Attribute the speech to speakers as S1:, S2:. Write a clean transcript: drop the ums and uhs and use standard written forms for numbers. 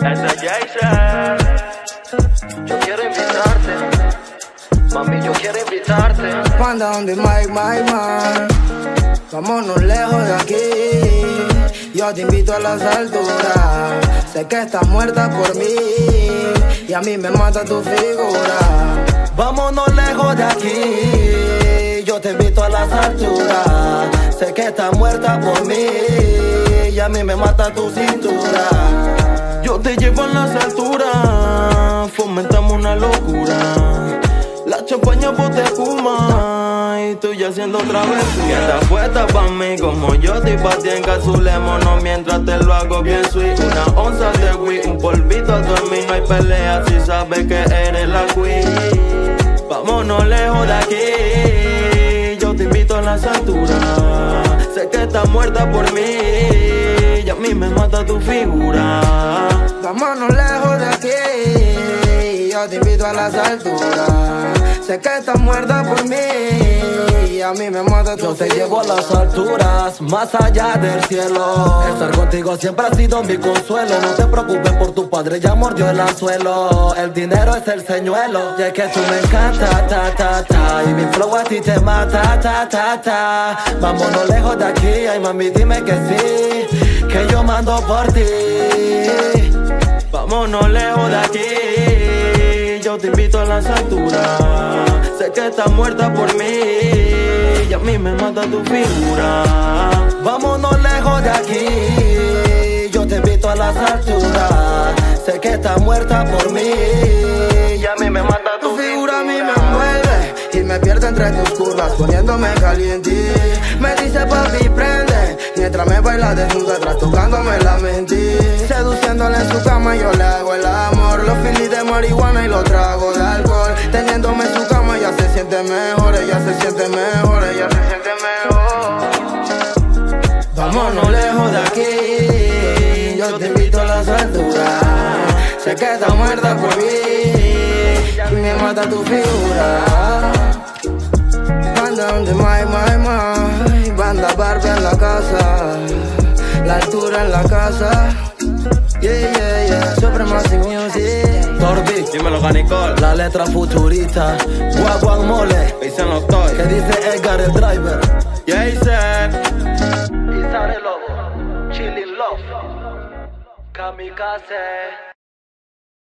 S1: Ese Jason. Yo quiero invitarte, mami, yo quiero invitarte.
S2: Manda donde Mike, vámonos lejos de aquí. Yo te invito a las alturas. Sé que estás muerta por mí y a mí me mata tu figura.
S3: Vámonos lejos de aquí. Yo te invito a las alturas. Sé que estás muerta por mí y a mí me mata tu cintura. Yo te llevo a las alturas, fomentamos una locura. La champaña bote espuma y tú ya haciendo travesura.
S1: Que estás puesta pa' mí como yo estoy pa' ti. Encapsulémonos mientras te lo hago bien sweet. Una onza de weed, un polvito a mí. No hay pelea si sabes que eres la queen. Vámonos lejos de aquí. Yo te invito a las alturas. Sé que estás muerta por mí y a mí me mata tu figura.
S2: Vámonos lejos de aquí. Yo te invito a las alturas. Sé que estás muerta por mí y a mí me mata tu figura.
S3: Yo te llevo a las alturas, más allá del cielo. Estar contigo siempre ha sido mi consuelo. No te preocupes por tu padre, ya mordió el anzuelo. El dinero es el señuelo. Y es que tú me encanta, y mi flow a ti te mata, Vámonos lejos de aquí, ay mami dime que sí, que yo mando por ti.
S1: Vámonos lejos de aquí. Yo te invito a las alturas. Sé que estás muerta por mí y a mí me mata tu figura.
S3: Vámonos lejos de aquí. Yo te invito a las alturas. Sé que estás muerta por mí y a mí me mata
S2: tu figura. A mí me envuelve y me pierdo entre tus curvas, poniéndome caliente. Me dice papi prende, mientras me baila desnuda atrás, tocándome la mente. Seduciéndole en su cama yo le hago el amor. Los filis de marihuana y los tragos de alcohol. Teniéndome en su cama ella se siente mejor. Ella se siente mejor, ella se siente mejor. Vámonos lejos de aquí. Yo te invito a las alturas. Sé que estás muerta por mí y me mata tu figura. Banda donde Mike, banda Barbie en la casa. La altura en la casa. Yeah, Supremacy Music.
S3: Torbi,
S1: dímelo Canicol.
S3: la letra futurista. Guaguan Mole,
S1: Dicen los toys.
S3: que dice Edgar el driver.
S1: Jason.
S3: Isare Lobo, Chillin' Love, Kamikaze.